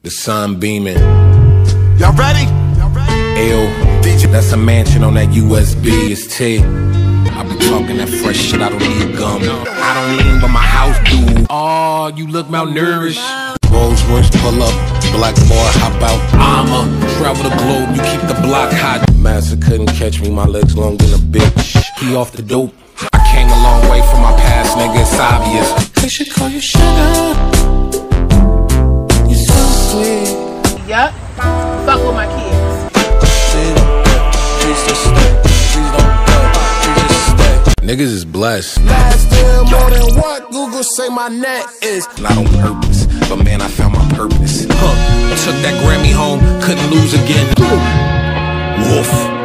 The sun beaming. Y'all ready? Ayo, that's a mansion on that USB. It's T. I be talking that fresh shit, I don't need gum. I don't lean, but my house do. Oh, you look malnourished. Rolls Royce pull up, black boy hop out. I'ma travel the globe, you keep the block hot. Master couldn't catch me, my legs long than a bitch. He off the dope. I came a long way from my past, nigga, it's obvious. They should call you sugar. You so sweet. Yup. Fuck with my kids. Niggas is blessed. Last year more than what Google say my net is. Not on purpose, but man, I found my purpose. Took that Grammy home, couldn't lose again. Woof.